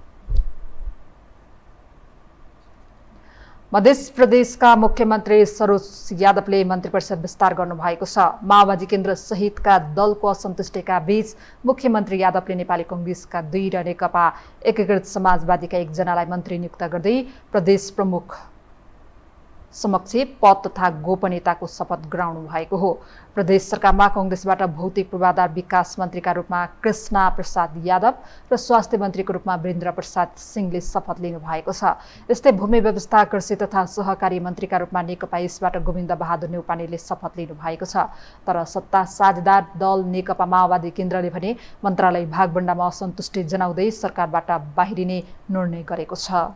मध्य प्रदेशका मुख्यमन्त्री सरोज यादवले मन्त्री परिषद विस्तार गर्नुभएको छ। माओवादी केन्द्र सहितका दलको असन्तुष्टिका बीच मुख्यमन्त्री यादवले नेपाली कांग्रेसका 2 र नेकपा एकीकृत समाजवादीका 1 जनालाई मन्त्री नियुक्त गर्दै प्रदेश प्रमुख समक्ष पद तथा गोपनीयताको शपथ ग्रहण भएको हो। प्रदेश सरकारमा कांग्रेसबाट भौतिक पूर्वाधार विकास मन्त्रीका रूपमा कृष्णा प्रसाद यादव र स्वास्थ्य मन्त्रीको रूपमा वीरेन्द्र प्रसाद सिंहले शपथ लिनु भएको छ। यस्तै भूमि व्यवस्था, कृषि तथा सहकारी मन्त्रीका रूपमा नेकपा यसबाट गोविन्द बहादुर न्यौपानेले शपथ लिनु भएको छ। तर सत्ता साझेदार दल नेकपा माओवादी केन्द्रले भने मन्त्रालय भागबण्डामा असन्तुष्टि जनाउँदै सरकारबाट बाहिरिने निर्णय गरेको छ।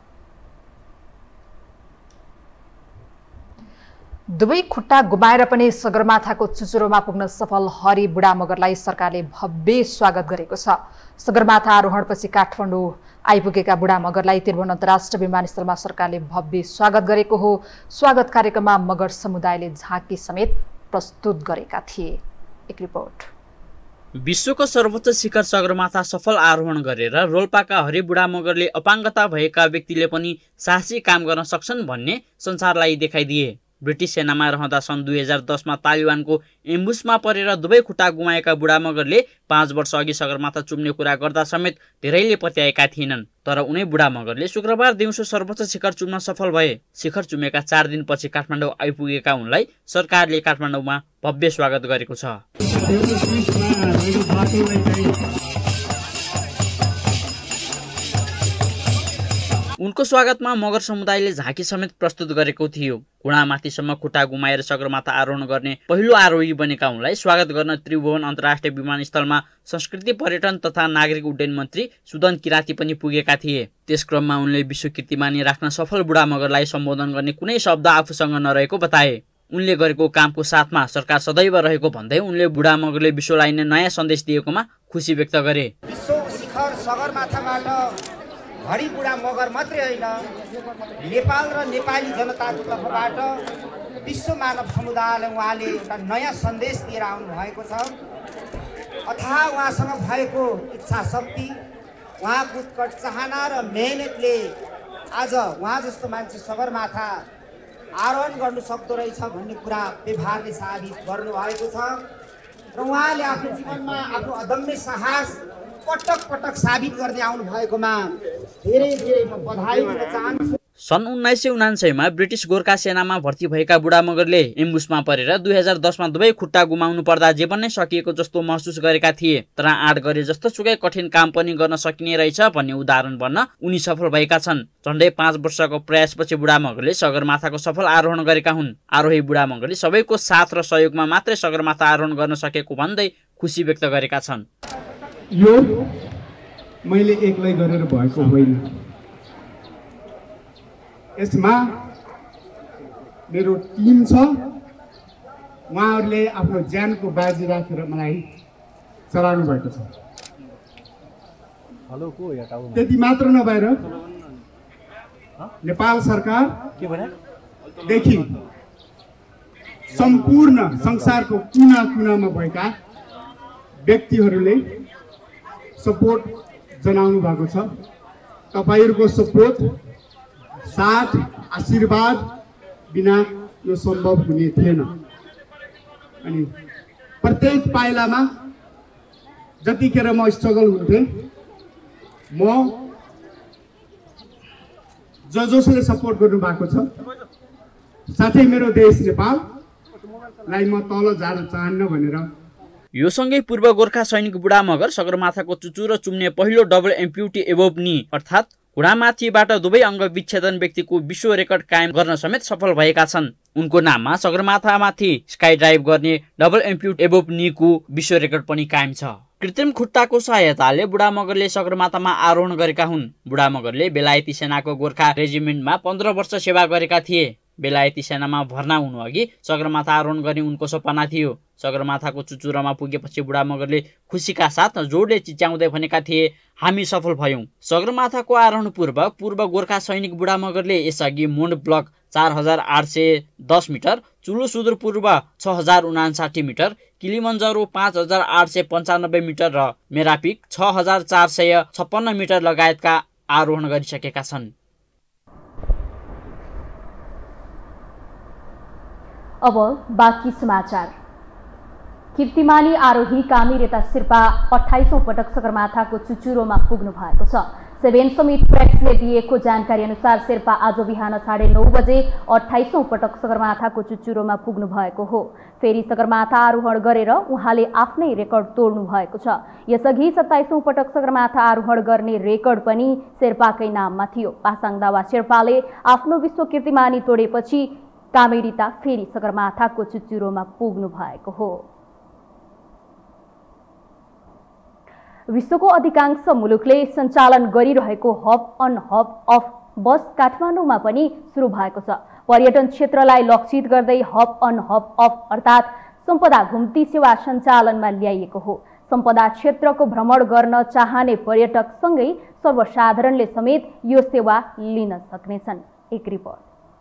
दुवै खुट्टा गुमाएर पनि सगरमाथाको चुचुरोमा पुग्न सफल हरि बुढा मगरलाई सरकारले भव्य स्वागत गरेको छ। सगरमाथा आरोहणपछि काठमाडौँ आइपुगेका बुढा मगरलाई त्रिभुवन अन्तर्राष्ट्रिय विमानस्थलमा सरकारले भव्य स्वागत गरेको हो। स्वागत कार्यक्रममा मगर समुदायले झाँकी समेत प्रस्तुत गरेका थिए। एक रिपोर्ट। विश्वको सर्वोच्च शिखर सगरमाथा सफल आरोहण गरेर रोल्पाका हरि बुढा मगरले अपाङ्गता भएका व्यक्तिले पनि साहसी काम गर्न सक्छन् भन्ने संसारलाई देखाइदिए। ब्रिटिस सेनामा रहँदा सन् 2010 मा तालिबानको एम्बुसमा परेर दुवै खुट्टा गुमाएका बुढा मगरले 5 वर्ष अघि सगरमाथा चुम्ने कुरा गर्दा समेत धेरैले पत्याएका थिएनन्। तर उनै बुढा मगरले शुक्रबार दिउँसो सर्वोच्च शिखर चुम्न सफल भए। शिखर चुमेका 4 दिनपछि काठमाडौँ आइपुगेका उनलाई सरकारले काठमाडौँमा भव्य स्वागत गरेको छ। उनको स्वागतमा मगर समुदायले झाँकी समेत प्रस्तुत गरेको थियो। घुँडामाथिसम्म खुट्टा गुमाएर सगरमाथा आरोहण गर्ने पहिलो आरोही बनेका उनलाई स्वागत गर्न त्रिभुवन अन्तर्राष्ट्रिय विमानस्थलमा संस्कृति पर्यटन तथा नागरिक उड्डयन मन्त्री सुदन किराती पनि पुगेका थिए। त्यसक्रममा उनले विश्व कीर्तिमानी राख्न सफल बुढा मगरलाई सम्बोधन गर्ने कुनै शब्द आफूसँग नरहेको बताए। उनले गरेको कामको साथमा सरकार सदैव रहेको भन्दै उनले बुढा मगरले विश्वलाई नै नयाँ सन्देश दिएकोमा खुसी व्यक्त गरे। विश्व शिखर सगरमाथाबाट हरि बुढा मगर मात्रै होइन, नेपाल र नेपाली जनताको तर्फबाट विश्व मानव समुदायलाई उहाँले एउटा नयाँ सन्देश दिएर आउनु भएको छ। अथाह उहाँसँग भएको इच्छा शक्ति, उहाँको उत्कट चाहना र मेहनतले आज उहाँ जस्तो मान्छे सगरमाथा आरोहण गर्नु सक्दो रहेछ भन्ने कुरा व्यवहारले साबित गर्नुभएको छ र उहाँले आफ्नो जीवनमा आफ्नो अदम्य साहस पटक पटक साबित गर्दै आउनु भएकोमा धेरै धेरै म बधाई दिन चाहन्छु। सन् 1999मा ब्रिटिस गोर्खा सेनामा भर्ती भएका बुढा मगरले एम्बुसमा परेर 2010मा दुवै खुट्टा गुमाउनु पर्दा जीवन नै सकिएको जस्तो महसुस गरेका थिए। तर आँट गरे जस्तो सुकै कठिन काम पनि गर्न सकिने रहेछ भन्ने उदाहरण बन्न उनी सफल भएका छन्। झन्डै 5 वर्षको प्रयासपछि बुढा मगरले सगरमाथाको सफल आरोहण गरेका हुन्। आरोही बुढा मगरले सबैको साथ र सहयोगमा मात्रै सगरमाथा आरोहण गर्न सकेको भन्दै खुसी व्यक्त गरेका छन्। यो मैले एक्लै गरेर भएको होइन, यसमा मेरो टिम छ। उहाँहरूले आफ्नो ज्यानको बाजी राखेर मलाई चलाउनु भएको छ। त्यति मात्र नभएर नेपाल सरकारदेखि सम्पूर्ण संसारको कुना कुनामा भएका व्यक्तिहरूले सपोर्ट जनाउनु भएको छ। तपाईहरूको सपोर्ट साथ आशीर्वाद बिना यो सम्भव हुने थिएन। अनि प्रत्येक पाइलामा जतिखेर म स्ट्रगल हुन्थेँ, म जसले सपोर्ट गर्नु भएको छ, साथै मेरो देश नेपाललाई म तल जान चाहन्न भनेर। यो सँगै पूर्व गोर्खा सैनिक बुढा मगर सगरमाथाको चुचु र चुम्ने पहिलो डबल एम्प्युटी एबोभ नी अर्थात् घुँडामाथिबाट दुवै अङ्ग विच्छेदन व्यक्तिको विश्व रेकर्ड कायम गर्न समेत सफल भएका छन्। उनको नाममा सगरमाथामाथि स्काई ड्राइभ गर्ने डबल एम्प्युटी एबोभ नीको विश्व रेकर्ड पनि कायम छ। कृत्रिम खुट्टाको सहायताले बुढा मगरले सगरमाथामा आरोहण गरेका हुन्। बुढा मगरले बेलायती सेनाको गोर्खा रेजिमेन्टमा 15 वर्ष सेवा गरेका थिए। बेलायती सेनामा भर्ना हुनु अघि सगरमाथा आरोहण गर्ने उनको सपना थियो। सगरमाथाको चुचुरामा पुगेपछि बुढा मगरले खुसीका साथ जोडले चिच्याउँदै भनेका थिए, हामी सफल भयौं। सगरमाथाको आरोहण पूर्व गोर्खा सैनिक बुढा मगरले यसअघि मोन्ड ब्लक 4810 मिटर, चुलो सुदूरपूर्व 6059 मिटर, किलिमन्जारो 5895 मिटर र मेरापिक 6456 मिटर लगायतका आरोहण गरिसकेका छन्। अब बाँकी समाचार। कीर्तिमानी आरोही कामिरेता शेर्पा 28औं पटक सगरमाथाको चुचुरोमा पुग्नु भएको छ। सेभेन समिट प्रेसले दिएको जानकारी अनुसार शेर्पा आज बिहान 9:30 बजे 28औं पटक सगरमाथाको चुचुरोमा पुग्नु भएको हो। फेरि सगरमाथा आरोहण गरेर उहाँले आफ्नै रेकर्ड तोड्नु भएको छ। यसअघि 27औं पटक सगरमाथा आरोहण गर्ने रेकर्ड पनि शेर्पाकै नाममा थियो। पासाङ दावा शेर्पाले आफ्नो विश्व कीर्तिमानी तोडेपछि कामेरिता फेरि सगरमाथाको चुचुरोमा पुग्नु भएको हो। विश्वको अधिकांश मुलुकले सञ्चालन गरिरहेको hop on hop off bus काठमाडौँमा पनि सुरु भएको छ। पर्यटन क्षेत्रलाई लक्षित गर्दै हब अन हब अफ अर्थात् सम्पदा घुम्ती सेवा सञ्चालनमा ल्याइएको हो। सम्पदा क्षेत्रको भ्रमण गर्न चाहने पर्यटकसँगै सर्वसाधारणले समेत यो सेवा लिन सक्नेछन्। एक रिपोर्ट।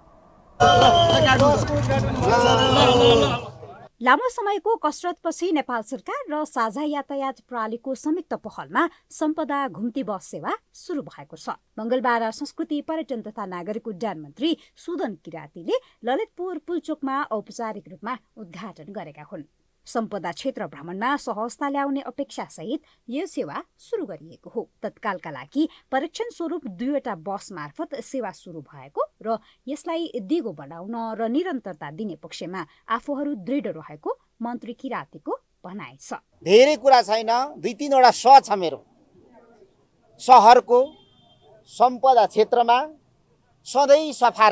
लामो समयको कसरतपछि नेपाल सरकार र साझा यातायात प्रणालीको संयुक्त पहलमा सम्पदा घुम्ती बस सेवा सुरु भएको छ। मंगलबार संस्कृति पर्यटन तथा नागरिक उड्डयन मन्त्री सुदन किरातीले ललितपुर पुलचोकमा औपचारिक रूपमा उद्घाटन गरेका हुन्। सम्पदा क्षेत्र भ्रमणमा सहजता ल्याउने अपेक्षा सहित यो सेवा सुरु गरिएको हो। तत्कालका लागि परीक्षण स्वरूप 2वटा बस मार्फत सेवा सुरु भएको र यसलाई दिगो बनाउन र निरन्तरता दिने पक्षमा आफूहरू दृढ रहेको मन्त्री किरातीको भनाइ छ। धेरै कुरा छैन, 2-3वटा छ मेरो। शहरको सम्पदा क्षेत्रमा सधैँ सफा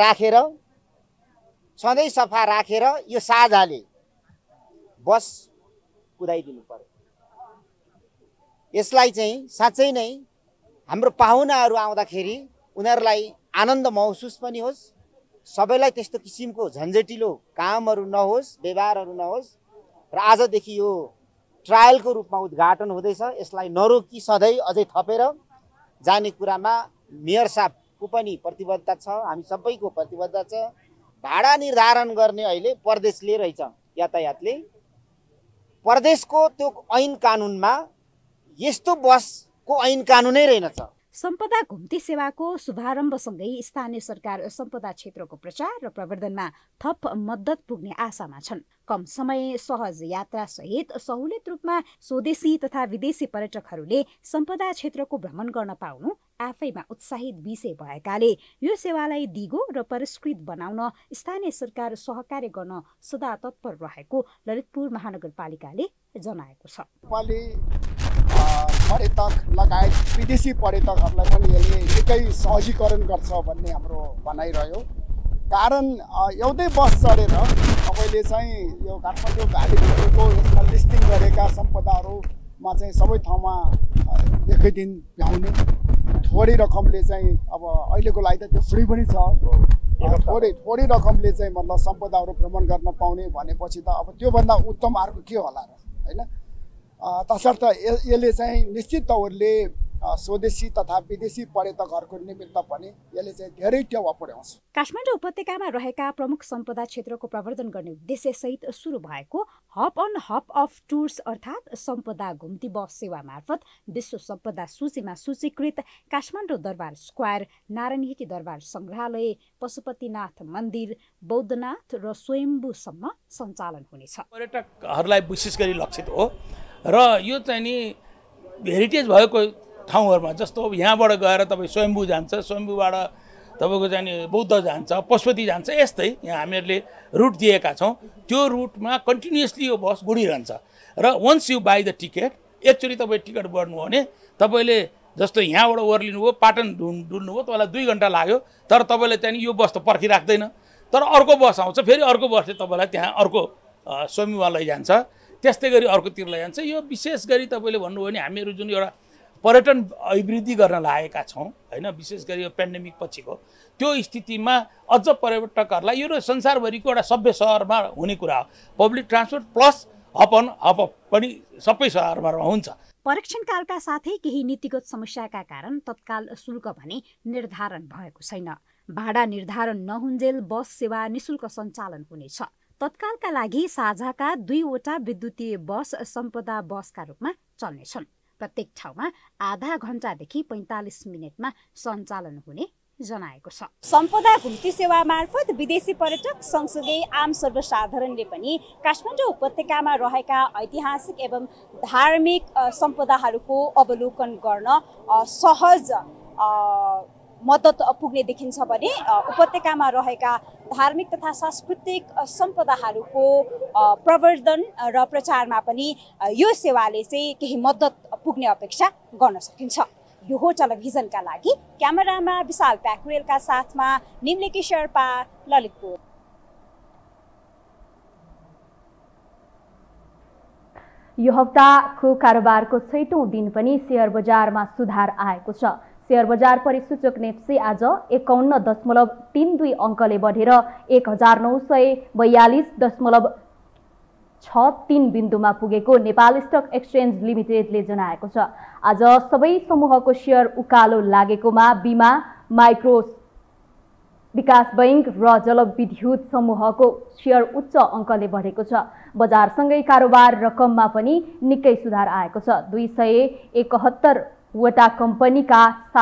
राखेर यो साझाले बस कुदाइदिनु पर्यो। यसलाई चाहिँ साँच्चै नै हाम्रो पाहुनाहरू आउँदाखेरि उनीहरूलाई आनन्द महसुस पनि होस्, सबैलाई त्यस्तो किसिमको झन्झटिलो कामहरू नहोस्, व्यवहारहरू नहोस्। र आजदेखि यो ट्रायलको रूपमा उद्घाटन हुँदैछ। यसलाई नरोकी सधैँ अझै थपेर जाने कुरामा मेयर साहबको पनि प्रतिबद्धता छ, हामी सबैको प्रतिबद्धता छ। भाडा निर्धारण गर्ने अहिले प्रदेशले रहेछ, यातायातले। प्रदेशको त्यो ऐन कानुनमा यस्तो बसको ऐन कानुनै रहेनछ। सम्पदा घुम्ती सेवाको शुभारम्भसँगै स्थानीय सरकार सम्पदा क्षेत्रको प्रचार र प्रवर्धनमा थप मद्दत पुग्ने आशामा छन्। कम समय, सहज यात्रा सहित सहुलियत रूपमा स्वदेशी तथा विदेशी पर्यटकहरूले सम्पदा क्षेत्रको भ्रमण गर्न पाउनु आफैमा उत्साहित विषय भएकाले यो सेवालाई दिगो र परिष्कृत बनाउन स्थानीय सरकार सहकार्य गर्न सदा तत्पर रहेको ललितपुर महानगरपालिकाले जनाएको छ। पर्यटक लगायत विदेशी पर्यटकहरूलाई पनि यसले निकै सहजीकरण गर्छ भन्ने हाम्रो भनाइरह्यो। कारण एउटै बस चढेर तपाईँले चाहिँ यो काठमाडौँ घाटीभित्रको यसमा लिस्टिङ गरेका सम्पदाहरूमा चाहिँ सबै ठाउँमा एकै दिन भ्याउने, थोरै रकमले चाहिँ अब अहिलेको लागि त त्यो फ्री पनि छ, थोरै रकमले चाहिँ मतलब सम्पदाहरू भ्रमण गर्न पाउने भनेपछि त अब त्योभन्दा उत्तम अर्को के होला र, होइन? तसर्थ यसले चाहिँ निश्चित तौरले स्वदेशी तथा विदेशी पर्यटकहरूको निमित्त पनि यसले चाहिँ धेरै टेवा पुर्याउँछ। काठमाडौँ उपत्यकामा रहेका प्रमुख सम्पदा क्षेत्रको प्रवर्धन गर्ने उद्देश्यसहित सुरु भएको hop on hop off tours अर्थात् सम्पदा घुम्ती बस सेवा मार्फत विश्व सम्पदा सूचीमा सूचीकृत काठमाडौँ दरबार स्क्वायर, नारायणहिटी दरबार सङ्ग्रहालय, पशुपतिनाथ मन्दिर, बौद्धनाथ र स्वयम्भूसम्म सञ्चालन हुनेछ। पर्यटकहरूलाई विशेष गरी लक्षित हो र यो चाहिँ नि हेरिटेज भएको ठाउँहरूमा जस्तो अब यहाँबाट गएर तपाईँ स्वयम्भू जान्छ, स्वयम्भूबाट तपाईँको चाहिँ नि बौद्ध जान्छ, पशुपति जान्छ, यस्तै यहाँ हामीहरूले रुट दिएका छौँ। त्यो रुटमा कन्टिन्युसली यो बस गुडिरहन्छ र once you buy the ticket, एकचोटि तपाईँ टिकट गर्नु हो भने तपाईँले जस्तो यहाँबाट ओर्लिनुभयो, पाटन डुल्नुभयो, तपाईँलाई 2 घन्टा लाग्यो, तर तपाईँले चाहिँ यो बस त पर्खिराख्दैन, तर अर्को बस आउँछ, फेरि अर्को बसले तपाईँलाई त्यहाँ अर्को स्वयम्भूमा लैजान्छ, त्यस्तै गरी अर्कोतिर लैजान्छ। यो विशेष गरी तपाईँले भन्नुभयो भने हामीहरू जुन एउटा पर्यटन अभिवृद्धि गर्न लागेका छौँ, होइन, विशेष गरी यो पेन्डेमिक पछिको त्यो स्थितिमा अझ पर्यटकहरूलाई यो संसारभरिको एउटा सभ्य सहरमा हुने कुरा हो। Public transport plus hop on hop off पनि सबै सहरमा हुन्छ। परीक्षणकालका साथै केही नीतिगत समस्याका कारण तत्काल शुल्क भने निर्धारण भएको छैन। भाडा निर्धारण नहुन्जेल बस सेवा निशुल्क सञ्चालन हुनेछ। तत्कालका लागि साझाका 2वटा विद्युतीय बस सम्पदा बसका रूपमा चल्नेछन्। प्रत्येक ठाउँमा आधा घण्टादेखि 45 मिनटमा सञ्चालन हुने जनाएको छ। सम्पदा घुम्ती सेवा मार्फत विदेशी पर्यटक सँगसँगै आम सर्वसाधारणले पनि काठमाडौँ उपत्यकामा रहेका ऐतिहासिक एवं धार्मिक सम्पदाहरूको अवलोकन गर्न सहज मद्दत पुग्ने देखिन्छ भने उपत्यकामा रहेका धार्मिक तथा सांस्कृतिक सम्पदाहरूको प्रवर्धन र प्रचारमा पनि यो सेवाले चाहिँ केही मद्दत पुग्ने अपेक्षा गर्न सकिन्छ। यो हो टेलिभिजनका लागि क्यामेरामा विशाल प्याकुरेलका साथमा निम्लेकी शेर्पा, ललितपुर। यो हप्ताको कारोबारको 6औं दिन पनि शेयर बजारमा सुधार आएको छ। शेयर बजार परिसूचक नेप्से आज 51.32 अङ्कले बढेर 1942.63 बिन्दुमा पुगेको नेपाल स्टक एक्सचेन्ज लिमिटेडले जनाएको छ। आज सबै समूहको शेयर उकालो लागेकोमा बीमा, माइक्रो विकास बैंक र जलविद्युत समूहको शेयर उच्च अङ्कले बढेको छ। बजारसँगै कारोबार रकममा पनि निकै सुधार आएको छ। 271 वटा कम्पनीका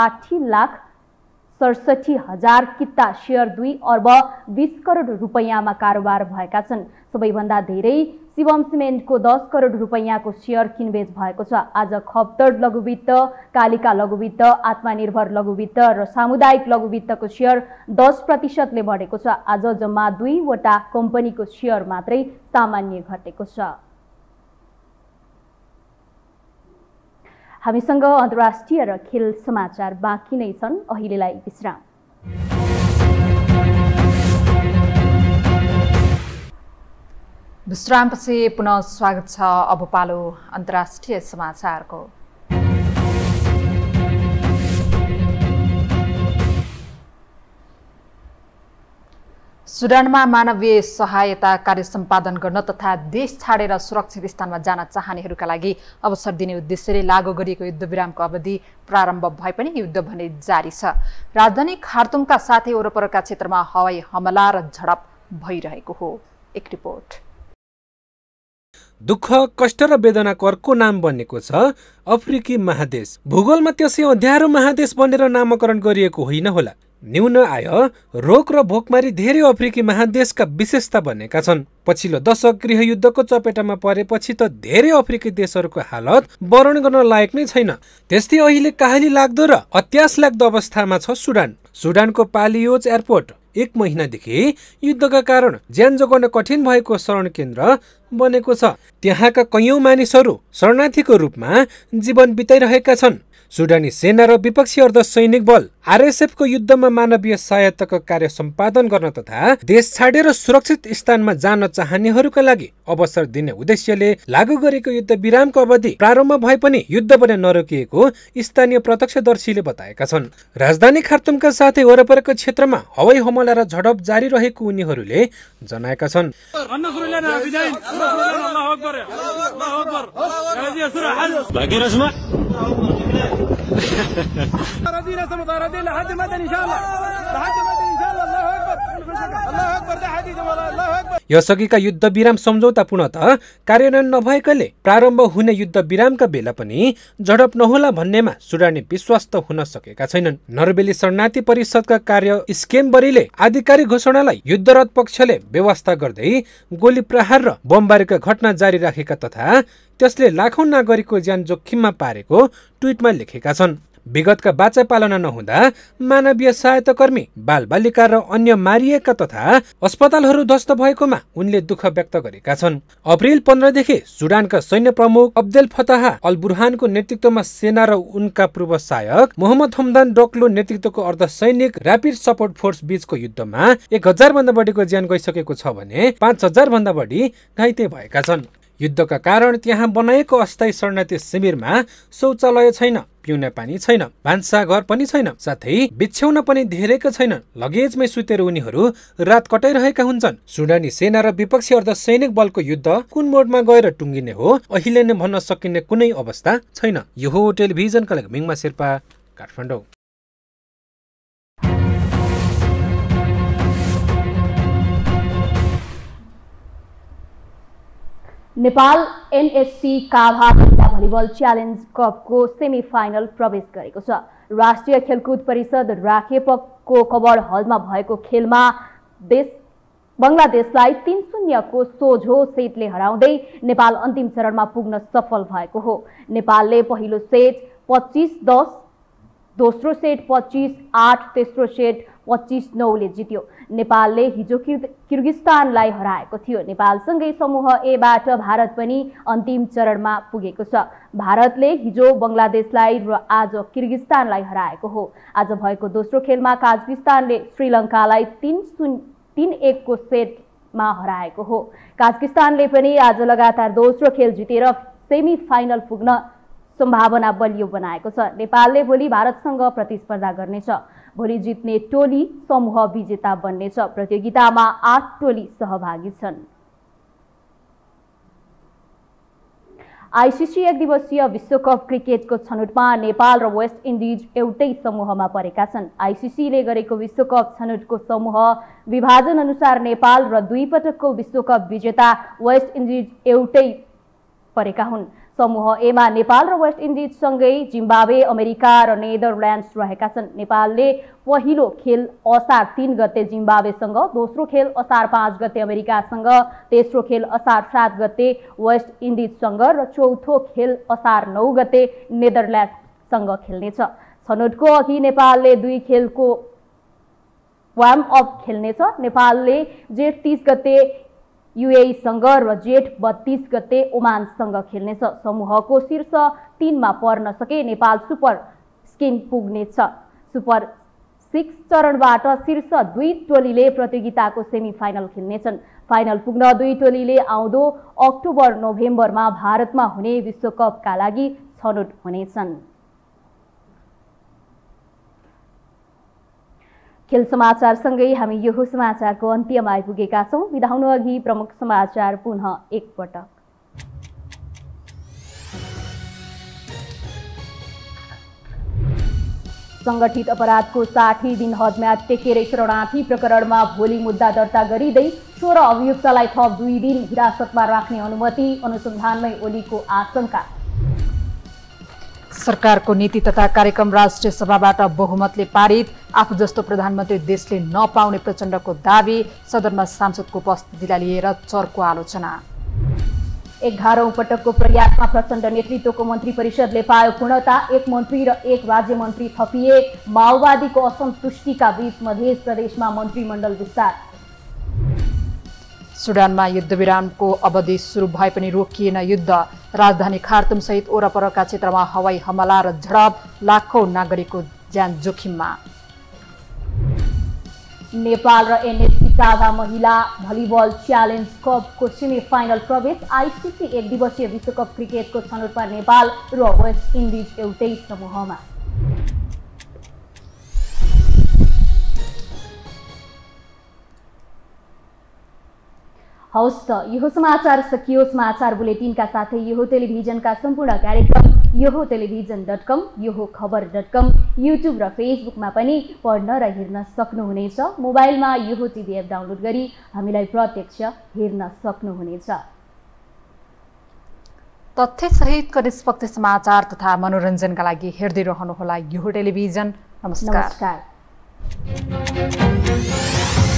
60,67,000 किता शेयर 2 अर्ब 20 करोड रुपैयाँमा कारोबार भएका छन्। सबैभन्दा धेरै शिवम सिमेन्टको 10 करोड रुपैयाँको शेयर किनबेच भएको छ। आज खप्तड लघुवित्त, कालिका लघुवित्त, आत्मनिर्भर लघुवित्त र सामुदायिक लघुवित्तको शेयर 10% बढेको छ। आज जम्मा 2 वटा कम्पनीको शेयर मात्रै सामान्य घटेको छ। हामीसँग अन्तर्राष्ट्रिय र खेल समाचार बाँकी नै छन्। अहिलेलाई विश्राम। विश्रामपछि पुनः स्वागत छ। अब पालो अन्तर्राष्ट्रिय समाचारको। सुडानमा मानवीय सहायता कार्य सम्पादन गर्न तथा देश छाडेर सुरक्षित स्थानमा जान चाहनेहरूका लागि अवसर दिने उद्देश्यले लागू गरिएको युद्धविरामको अवधि प्रारम्भ भए पनि युद्ध भने जारी छ। राजधानी खार्तुमका साथै वरपरका क्षेत्रमा हवाई हमला र झडप भइरहेको हो। एक रिपोर्ट। दुःख, कष्ट र वेदनाको अर्को नाम बनेको छ अफ्रिकी महादेश। भूगोलमा त्यसै अँध्यारो महादेश बनेर नामकरण गरिएको होइन होला। न्यून आय, रोग र भोकमारी धेरै अफ्रिकी महादेशका विशेषता बनेका छन्। पछिल्लो दशक गृहयुद्धको चपेटामा परेपछि त धेरै अफ्रिकी देशहरूको हालत वर्णन गर्न लायक नै छैन। त्यस्तै अहिले काहली लाग्दो र अत्यास लाग्दो अवस्थामा छ सुडान। सुडानको पालियोज एयरपोर्ट 1 महिनादेखि युद्धका कारण ज्यान जोगाउन कठिन भएको शरण केन्द्र बनेको छ। त्यहाँका कैयौं मानिसहरू शरणार्थीको रूपमा जीवन बिताइरहेका छन्। सुडानी सेना र विपक्षी अर्धसैनिक बल RSF को युद्धमा मानवीय सहायताको कार्य सम्पादन गर्न तथा देश छाडेर सुरक्षित स्थानमा जान चाहनेहरूका लागि अवसर दिने उद्देश्यले लागू गरेको युद्ध विरामको अवधि प्रारम्भ भए पनि युद्ध भने नरोकिएको स्थानीय प्रत्यक्षदर्शीले बताएका छन्। राजधानी खार्तुमका साथै वरपरको क्षेत्रमा हवाई हमला र झडप जारी रहेको उनीहरूले जनाएका छन्। यसअघिका युद्ध विराम सम्झौता पूर्णतः कार्यान्वयन नभएकाले प्रारम्भ हुने युद्ध विरामका बेला पनि झडप नहोला भन्नेमा सुडानी विश्वास त हुन सकेका छैनन्। नर्वेली शरणार्थी परिषदका कार्य स्केमबरीले आधिकारिक घोषणालाई युद्धरत पक्षले व्यवस्था गर्दै गोली प्रहार र बमबारीका घटना जारी राखेका तथा त्यसले लाखौं नागरिकको ज्यान जोखिममा पारेको ट्विटमा लेखेका छन्। विगतका बाचा पालना नहुँदा मानवीय सहायता कर्मी, बालबालिका र अन्य मारिएका तथा अस्पतालहरू ध्वस्त भएकोमा उनले दुःख व्यक्त गरेका छन्। अप्रिल 15 देखि सुडानका सैन्य प्रमुख अब्देल फताह अल बुरहानको नेतृत्वमा सेना र उनका पूर्व सहायक मोहम्मद हमदान डोक्लो नेतृत्वको अर्धसैनिक र्यापिड सपोर्ट फोर्स बीचको युद्धमा 1000 भन्दा बढीको ज्यान गइसकेको छ भने 5000 भन्दा बढी घाइते भएका छन्। युद्धका कारण त्यहाँ बनाएको अस्थायी शरणार्थी शिविरमा शौचालय छैन, पिउने पानी छैन, भान्साघर पनि छैन, साथै बिछ्याउन पनि धेरैको छैन। लगेजमै सुतेर उनीहरू रात कटाइरहेका हुन्छन्। सुडानी सेना र विपक्षी अर्धसैनिक बलको युद्ध कुन मोडमा गएर टुङ्गिने हो अहिले नै भन्न सकिने कुनै अवस्था छैन। यो हो टेलिभिजनका लागि मिङमा शेर्पा, काठमाडौँ। नेपाल NSC काभा महिला भलिबल च्यालेन्ज कपको सेमी फाइनल प्रवेश गरेको छ। राष्ट्रिय खेलकुद परिषद राखेपको कवर हलमा भएको खेलमा बंगलादेशलाई 3-0 को सोझो सेटले हराउँदै नेपाल अन्तिम चरणमा पुग्न सफल भएको हो। नेपालले पहिलो सेट 25-10, दोस्रो सेट 25-8, तेस्रो सेट 25-9 ले जित्यो। नेपालले हिजो किर्गिस्तानलाई हराएको थियो। नेपालसँगै समूह A बाट भारत पनि अन्तिम चरणमा पुगेको छ। भारतले हिजो बंगलादेशलाई र आज किर्गिस्तानलाई हराएको हो। आज भएको दोस्रो खेलमा काजाकिस्तानले श्रीलङ्कालाई 3-1 को सेटमा हराएको हो। काजाकिस्तानले पनि आज लगातार दोस्रो खेल जितेर सेमी फाइनल पुग्न सम्भावना बलियो बनाएको छ। नेपालले भोलि भारतसँग प्रतिस्पर्धा गर्नेछ। भोलि जित्ने टोली समूह विजेता बन्नेछ। प्रतियोगितामा 8 टोली सहभागी छन्। आईसीसी एक दिवसीय विश्वकप क्रिकेटको छनौटमा नेपाल र वेस्ट इन्डिज एउटै समूहमा परेका छन्। आईसीसीले गरेको विश्वकप छनौटको समूह विभाजन अनुसार नेपाल र 2 पटकको विश्वकप विजेता वेस्ट इन्डिज एउटै परेका हुन्। समूह A मा नेपाल र वेस्ट इन्डिज सँगै जिम्बाब्वे, अमेरिका र नेदरल्यान्ड्स रहेका छन्। नेपालले पहिलो खेल असार 3 गते जिम्बाब्वेसँग, दोस्रो खेल असार 5 गते अमेरिकासँग, तेस्रो खेल असार 7 गते वेस्ट इन्डिजसँग र चौथो खेल असार 9 गते नेदरल्यान्ड्ससँग खेल्नेछ। छनौटको अघि नेपालले 2 खेलको वार्म अप खेल्नेछ। नेपालले जेठ 30 गते UAE सँग र जेठ 32 गते ओमानसँग खेल्नेछ। समूहको शीर्ष 3 मा पर्न सके नेपाल सुपर 16 पुग्नेछ। सुपर 6 चरणबाट शीर्ष 2 टोलीले प्रतियोगिताको सेमी फाइनल खेल्नेछन्। फाइनल पुग्न 2 टोलीले आउँदो अक्टोबर-नोभेम्बरमा भारतमा हुने विश्वकपका लागि छनौट हुनेछन्। खेल समाचारसँगै हामी यो समाचारको अन्त्यमा आइपुगेका छौं। बिदा हुनु अघि प्रमुख समाचार पुनः एकपटक। संगठित अपराधको 60 दिन हदम्याद टेकेर शरणार्थी प्रकरणमा भोलि मुद्दा दर्ता गरिँदै 16 अभियुक्तलाई थप 2 दिन हिरासतमा राख्ने अनुमति, अनुसन्धानमै ओलीको आशंका। सरकारको नीति तथा कार्यक्रम राष्ट्रिय सभाबाट बहुमतले पारित, आफू जस्तो प्रधानमन्त्री देशले नपाउने प्रचण्डको दावी, सदनमा सांसदको उपस्थितिलाई लिएर चर्को आलोचना। 11औं पटकको प्रयासमा प्रचण्ड नेतृत्वको मन्त्री परिषदले पायो पूर्णता, 1 मन्त्री र 1 राज्य मन्त्री थपिए। माओवादीको असन्तुष्टिका बीच मध्य प्रदेशमा मन्त्रीमण्डल विस्तार। सुडानमा युद्धविरामको अवधि सुरु भए पनि रोकिएन युद्ध, राजधानी खार्तुम सहित वरपरका क्षेत्रमा हवाई हमला र झडप, लाखौं नागरिकको ज्यान जोखिममा। नेपाल र एनएससी साझा महिला भलिबल च्यालेन्ज कपको सेमिफाइनल प्रवेश, आइसिसी 1 दिवसीय विश्वकप क्रिकेटको छनौटमा नेपाल र वेस्ट इन्डिज एउटै समूहमा। हौस् त यो समाचार सकियो। समाचार बुलेटिनका साथै यो टेलिभिजनका सम्पूर्ण कार्यक्रम यो टेलिभिजन.com, यो खबर.com, युट्युब र फेसबुकमा पनि पढ्न र हेर्न सक्नुहुनेछ। मोबाइलमा यो टिभी एप डाउनलोड गरी हामीलाई प्रत्यक्ष हेर्न सक्नुहुनेछ। तथ्यसहितको निष्पक्ष समाचार तथा मनोरञ्जनका लागि हेर्दै रहनुहोला यो टेलिभिजन। नमस्कार।